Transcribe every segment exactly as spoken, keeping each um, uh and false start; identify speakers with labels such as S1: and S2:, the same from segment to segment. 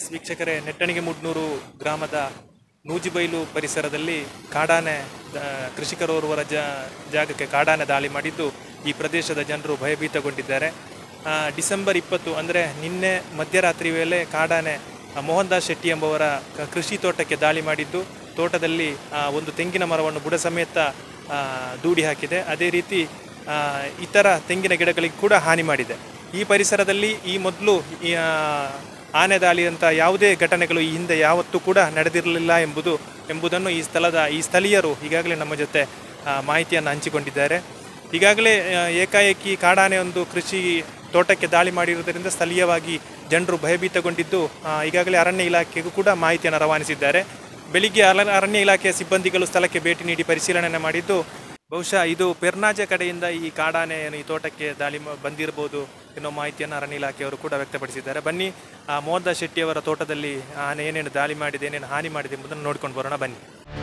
S1: ವೀಕ್ಷಕರೇ, ನೆಟ್ಟಣಿಗೆ ಮುಡ್ನೂರು ಗ್ರಾಮದ ನೂಜಿಬೈಲು ಪರಿಸರದಲ್ಲಿ ಕಾಡಾನೆ ಕೃಷಿಕರೋರ್ವರ ಜ ಜಾಗಕ್ಕೆ ಕಾಡಾನೆ ದಾಳಿ ಮಾಡಿದ್ದು ಈ ಪ್ರದೇಶದ ಜನರು ಭಯಭೀತಗೊಂಡಿದ್ದಾರೆ. ಡಿಸೆಂಬರ್ ಇಪ್ಪತ್ತು ಅಂದರೆ ನಿನ್ನೆ ಮಧ್ಯರಾತ್ರಿ ವೇಳೆ ಕಾಡಾನೆ ಮೋಹನ್ ದಾಸ್ ಶೆಟ್ಟಿ ಎಂಬವರ ಕೃಷಿ ತೋಟಕ್ಕೆ ದಾಳಿ ಮಾಡಿದ್ದು ತೋಟದಲ್ಲಿ ಒಂದು ತೆಂಗಿನ ಮರವನ್ನು ಬುಡ ಸಮೇತ ದೂಡಿ ಹಾಕಿದೆ. ಅದೇ ರೀತಿ ಇತರ ತೆಂಗಿನ ಗಿಡಗಳಿಗೆ ಕೂಡ ಹಾನಿ ಮಾಡಿದೆ. ಈ ಪರಿಸರದಲ್ಲಿ ಈ ಮೊದಲು ಆನೆ ದಾಳಿಯಂಥ ಯಾವುದೇ ಘಟನೆಗಳು ಈ ಹಿಂದೆ ಯಾವತ್ತೂ ಕೂಡ ನಡೆದಿರಲಿಲ್ಲ ಎಂಬುದು ಎಂಬುದನ್ನು ಈ ಸ್ಥಳದ ಈ ಸ್ಥಳೀಯರು ಈಗಾಗಲೇ ನಮ್ಮ ಜೊತೆ ಮಾಹಿತಿಯನ್ನು ಹಂಚಿಕೊಂಡಿದ್ದಾರೆ. ಈಗಾಗಲೇ ಏಕಾಏಕಿ ಕಾಡಾನೆ ಒಂದು ಕೃಷಿ ತೋಟಕ್ಕೆ ದಾಳಿ ಮಾಡಿರುವುದರಿಂದ ಸ್ಥಳೀಯವಾಗಿ ಜನರು ಭಯಭೀತಗೊಂಡಿದ್ದು ಈಗಾಗಲೇ ಅರಣ್ಯ ಇಲಾಖೆಗೂ ಕೂಡ ಮಾಹಿತಿಯನ್ನು ರವಾನಿಸಿದ್ದಾರೆ. ಬೆಳಿಗ್ಗೆ ಅರಣ್ಯ ಇಲಾಖೆಯ ಸಿಬ್ಬಂದಿಗಳು ಸ್ಥಳಕ್ಕೆ ಭೇಟಿ ನೀಡಿ ಪರಿಶೀಲನೆ ಮಾಡಿದ್ದು ಬಹುಶಃ ಇದು ಪೆರ್ನಾಜೆ ಕಡೆಯಿಂದ ಈ ಕಾಡಾನೆ ಈ ತೋಟಕ್ಕೆ ದಾಳಿ ಬಂದಿರಬಹುದು ಎನ್ನುವ ಮಾಹಿತಿಯನ್ನು ಅರಣ್ಯ ಇಲಾಖೆಯವರು ಕೂಡ ವ್ಯಕ್ತಪಡಿಸಿದ್ದಾರೆ. ಬನ್ನಿ, ಮೋಹನ್ ದಾಸ್ ಶೆಟ್ಟಿಯವರ ತೋಟದಲ್ಲಿ ಆನೆ ಏನೇನು ದಾಳಿ ಮಾಡಿದೆ, ಏನೇನು ಹಾನಿ ಮಾಡಿದೆ ಎಂಬುದನ್ನು ನೋಡ್ಕೊಂಡು ಬರೋಣ ಬನ್ನಿ.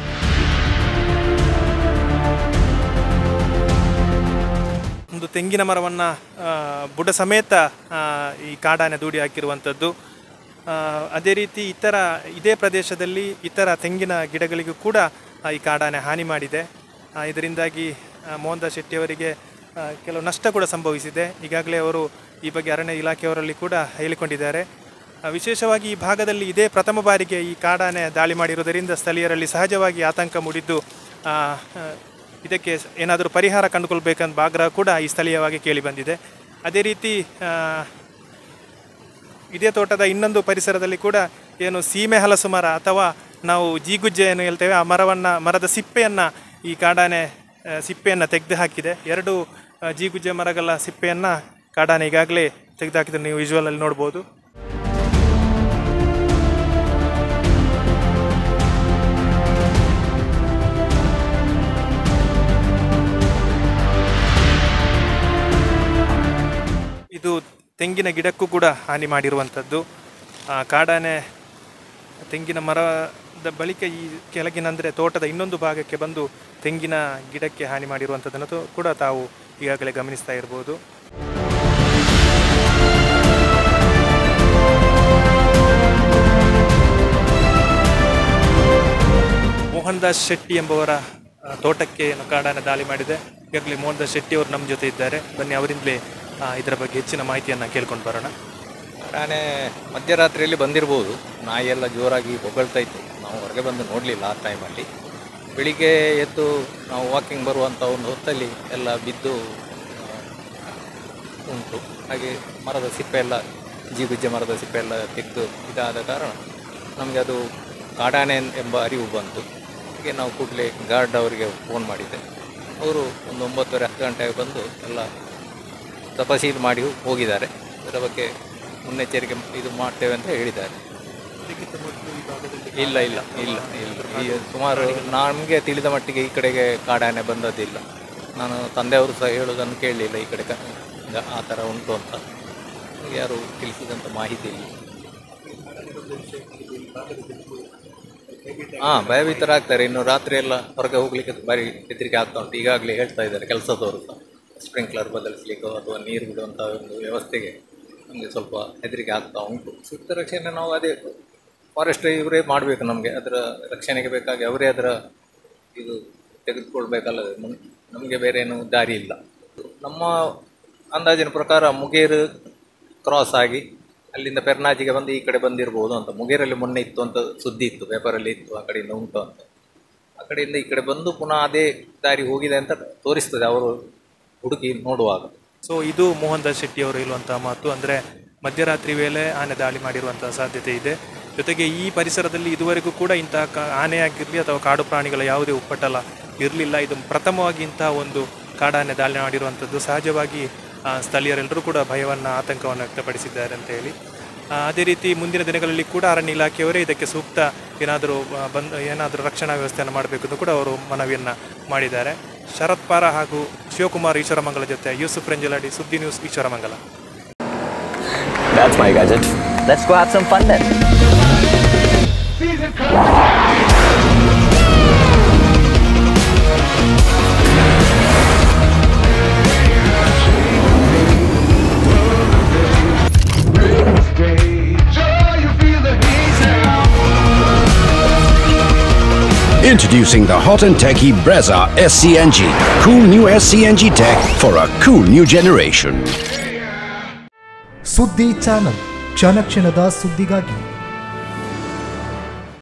S1: ಒಂದು ತೆಂಗಿನ ಮರವನ್ನು ಬುಡ ಸಮೇತ ಈ ಕಾಡಾನೆ ದೂಡಿ ಹಾಕಿರುವಂಥದ್ದು. ಅದೇ ರೀತಿ ಇತರ ಇದೇ ಪ್ರದೇಶದಲ್ಲಿ ಇತರ ತೆಂಗಿನ ಗಿಡಗಳಿಗೂ ಕೂಡ ಈ ಕಾಡಾನೆ ಹಾನಿ ಮಾಡಿದೆ. ಇದರಿಂದಾಗಿ ಮೋಹನ್ ದಾಸ್ ಶೆಟ್ಟಿಯವರಿಗೆ ಕೆಲವು ನಷ್ಟ ಕೂಡ ಸಂಭವಿಸಿದೆ. ಈಗಾಗಲೇ ಅವರು ಈ ಬಗ್ಗೆ ಅರಣ್ಯ ಇಲಾಖೆಯವರಲ್ಲಿ ಕೂಡ ಹೇಳಿಕೊಂಡಿದ್ದಾರೆ. ವಿಶೇಷವಾಗಿ ಈ ಭಾಗದಲ್ಲಿ ಇದೇ ಪ್ರಥಮ ಬಾರಿಗೆ ಈ ಕಾಡಾನೆ ದಾಳಿ ಮಾಡಿರುವುದರಿಂದ ಸ್ಥಳೀಯರಲ್ಲಿ ಸಹಜವಾಗಿ ಆತಂಕ ಮೂಡಿದ್ದು ಇದಕ್ಕೆ ಏನಾದರೂ ಪರಿಹಾರ ಕಂಡುಕೊಳ್ಬೇಕಂತ ಆಗ್ರಹ ಕೂಡ ಈ ಸ್ಥಳೀಯವಾಗಿ ಕೇಳಿಬಂದಿದೆ. ಅದೇ ರೀತಿ ಇದೇ ತೋಟದ ಇನ್ನೊಂದು ಪರಿಸರದಲ್ಲಿ ಕೂಡ ಏನು ಸೀಮೆ ಹಲಸು ಮರ ಅಥವಾ ನಾವು ಜೀಗುಜ್ಜೆ ಏನು ಹೇಳ್ತೇವೆ, ಆ ಮರವನ್ನು ಮರದ ಸಿಪ್ಪೆಯನ್ನು ಈ ಕಾಡಾನೆ ಸಿಪ್ಪೆಯನ್ನು ತೆಗೆದು ಹಾಕಿದೆ. ಎರಡು ಜೀಗುಜ್ಜೆ ಮರಗಳ ಸಿಪ್ಪೆಯನ್ನು ಕಾಡಾನೆ ಈಗಾಗಲೇ ತೆಗೆದು ಹಾಕಿದ್ರೆ ನೀವು ವಿಜುವಲಲ್ಲಿ ನೋಡ್ಬೋದು. ಇದು ತೆಂಗಿನ ಗಿಡಕ್ಕೂ ಕೂಡ ಹಾನಿ ಮಾಡಿರುವಂಥದ್ದು. ಕಾಡಾನೆ ತೆಂಗಿನ ಮರದ ಬಳಿಕ ಈ ಕೆಳಗಿನಂದರೆ ತೋಟದ ಇನ್ನೊಂದು ಭಾಗಕ್ಕೆ ಬಂದು ತೆಂಗಿನ ಗಿಡಕ್ಕೆ ಹಾನಿ ಮಾಡಿರುವಂಥದ್ದನ್ನು ಕೂಡ ತಾವು ಈಗಾಗಲೇ ಗಮನಿಸ್ತಾ ಇರ್ಬೋದು. ಮೋಹನ್ ದಾಸ್ ಶೆಟ್ಟಿ ಎಂಬವರ ತೋಟಕ್ಕೆ ಕಾಡಾನೆ ದಾಳಿ ಮಾಡಿದೆ. ಈಗಾಗಲೇ ಮೋಹನ್ ದಾಸ್ ಶೆಟ್ಟಿ ಅವರು ನಮ್ಮ ಜೊತೆ ಇದ್ದಾರೆ. ಬನ್ನಿ, ಅವರಿಂದಲೇ ಇದರ ಬಗ್ಗೆ ಹೆಚ್ಚಿನ ಮಾಹಿತಿಯನ್ನು ಕೇಳ್ಕೊಂಡು ಬರೋಣ.
S2: ಕಾಡಾನೆ ಮಧ್ಯರಾತ್ರಿಯಲ್ಲಿ ಬಂದಿರ್ಬೋದು. ನಾಯಿಯೆಲ್ಲ ಜೋರಾಗಿ ಬೊಗಳ್ತಾ ಇತ್ತು. ನಾವು ಹೊರಗೆ ಬಂದು ನೋಡಲಿಲ್ಲ ಆ ಟೈಮಲ್ಲಿ. ಬೆಳಿಗ್ಗೆ ಎದ್ದು ನಾವು ವಾಕಿಂಗ್ ಬರುವಂಥ ಒಂದು ಹೊತ್ತಲ್ಲಿ ಎಲ್ಲ ಬಿದ್ದು ಉಂಟು. ಹಾಗೆ ಮರದ ಸಿಪ್ಪೆ ಎಲ್ಲ ಜೀಗುಜ್ಜೆ ಮರದ ಸಿಪ್ಪೆ ಎಲ್ಲ ತೆಗೆದು ಇದಾದ ಕಾರಣ ನಮಗೆ ಅದು ಕಾಡಾನೆ ಎಂಬ ಅರಿವು ಬಂತು. ಹೀಗೆ ನಾವು ಕೂಡಲೇ ಗಾರ್ಡ್ ಅವರಿಗೆ ಫೋನ್ ಮಾಡಿದ್ದೆ. ಅವರು ಒಂದು ಒಂಬತ್ತುವರೆ ಹತ್ತು ಗಂಟೆಗೆ ಬಂದು ಎಲ್ಲ ತಪಾಸಣೆ ಮಾಡಿ ಹೋಗಿದ್ದಾರೆ. ಅದರ ಬಗ್ಗೆ ಮುನ್ನೆಚ್ಚರಿಕೆ ಇದು ಮಾಡ್ತೇವೆ ಅಂತ ಹೇಳಿದ್ದಾರೆ. ಇಲ್ಲ ಇಲ್ಲ ಇಲ್ಲ ಇಲ್ಲ ಈ ಸುಮಾರು ನಮಗೆ ತಿಳಿದ ಮಟ್ಟಿಗೆ ಈ ಕಡೆಗೆ ಕಾಡಾನೆ ಬಂದದ್ದಿಲ್ಲ. ನಾನು ತಂದೆಯವರು ಸಹ ಹೇಳೋದನ್ನು ಕೇಳಲಿಲ್ಲ ಈ ಕಡೆ ಆ ಥರ ಉಂಟು ಅಂತ. ಯಾರು ತಿಳಿಸಿದಂಥ ಮಾಹಿತಿ ಇಲ್ಲ. ಹಾಂ, ಭಯಭೀತರಾಗ್ತಾರೆ. ಇನ್ನು ರಾತ್ರಿ ಎಲ್ಲ ಹೊರಗೆ ಹೋಗ್ಲಿಕ್ಕೆ ಭಾರಿ ಹೆದರಿಕೆ ಆಗ್ತಾ ಉಂಟು. ಈಗಾಗಲೇ ಹೇಳ್ತಾ ಇದ್ದಾರೆ ಕೆಲಸದವರು ಸಹ, ಸ್ಪ್ರಿಂಕ್ಲರ್ ಬದಲಿಸಲಿಕ್ಕೋ ಅಥವಾ ನೀರು ಬಿಡುವಂಥ ಒಂದು ವ್ಯವಸ್ಥೆಗೆ ನಮಗೆ ಸ್ವಲ್ಪ ಹೆದರಿಕೆ ಆಗ್ತಾ ಉಂಟು. ಸೂಕ್ತ ರಕ್ಷಣೆ ನಾವು ಅದೇ ಫಾರೆಸ್ಟ್ ಇವರೇ ಮಾಡಬೇಕು. ನಮಗೆ ಅದರ ರಕ್ಷಣೆಗೆ ಬೇಕಾಗಿ ಅವರೇ ಅದರ ಇದು ತೆಗೆದುಕೊಳ್ಬೇಕಲ್ಲದೆ ನಮಗೆ ಬೇರೆ ಏನು ದಾರಿ ಇಲ್ಲ. ನಮ್ಮ ಅಂದಾಜಿನ ಪ್ರಕಾರ ಮುಗೇರು ಕ್ರಾಸ್ ಆಗಿ ಅಲ್ಲಿಂದ ಪೆರ್ನಾಜಿಗೆ ಬಂದು ಈ ಕಡೆ ಬಂದಿರ್ಬೋದು ಅಂತ. ಮುಗೇರಲ್ಲಿ ಮೊನ್ನೆ ಇತ್ತು ಅಂತ ಸುದ್ದಿ ಇತ್ತು, ಪೇಪರಲ್ಲಿ ಇತ್ತು, ಆ ಕಡೆಯಿಂದ ಉಂಟು ಅಂತ. ಆ ಕಡೆಯಿಂದ ಈ ಕಡೆ ಬಂದು ಪುನಃ ಅದೇ ದಾರಿ ಹೋಗಿದೆ ಅಂತ ತೋರಿಸ್ತದೆ ಅವರು ಹುಡುಕಿ ನೋಡುವಾಗ.
S1: ಸೊ ಇದು ಮೋಹನ್ ದಾಸ್ ಶೆಟ್ಟಿ ಅವರು ಇರುವಂತಹ ಮಾತು. ಅಂದರೆ ಮಧ್ಯರಾತ್ರಿ ವೇಳೆ ಆನೆ ದಾಳಿ ಮಾಡಿರುವಂತಹ ಸಾಧ್ಯತೆ ಇದೆ. ಜೊತೆಗೆ ಈ ಪರಿಸರದಲ್ಲಿ ಇದುವರೆಗೂ ಕೂಡ ಇಂತಹ ಆನೆಯಾಗಿರಲಿ ಅಥವಾ ಕಾಡು ಪ್ರಾಣಿಗಳ ಯಾವುದೇ ಉಪ್ಪಟಳ ಇರಲಿಲ್ಲ. ಇದು ಪ್ರಥಮವಾಗಿ ಇಂತಹ ಒಂದು ಕಾಡಾನೆ ದಾಳಿ ಮಾಡಿರುವಂಥದ್ದು. ಸಹಜವಾಗಿ ಸ್ಥಳೀಯರೆಲ್ಲರೂ ಕೂಡ ಭಯವನ್ನು ಆತಂಕವನ್ನು ವ್ಯಕ್ತಪಡಿಸಿದ್ದಾರೆ ಅಂತ ಹೇಳಿ. ಅದೇ ರೀತಿ ಮುಂದಿನ ದಿನಗಳಲ್ಲಿ ಕೂಡ ಅರಣ್ಯ ಇಲಾಖೆಯವರೇ ಇದಕ್ಕೆ ಸೂಕ್ತ ಏನಾದರೂ ಬಂದು ಏನಾದರೂ ರಕ್ಷಣಾ ವ್ಯವಸ್ಥೆಯನ್ನು ಮಾಡಬೇಕು ಅಂತ ಕೂಡ ಅವರು ಮನವಿಯನ್ನು ಮಾಡಿದ್ದಾರೆ. ಶರತ್ ಪಾರ ಹಾಗೂ ಶಿವಕುಮಾರ್ ಈಶ್ವರಮಂಗಲ ಜೊತೆ ಯೂಸುಫ್ ರೆಂಜಲಾಡಿ, ಸುದ್ದಿ news, Eshwaramangala.
S3: That's my gadget. Let's go have some fun then.
S4: You feel the heat. Introducing the hot and techy Brezza S C N G. Cool new S C N G tech for a cool new generation.
S5: ಸುದ್ದಿ channel ಕ್ಷಣ ಕ್ಷಣದ ಸುದ್ದಿಗಾಗಿ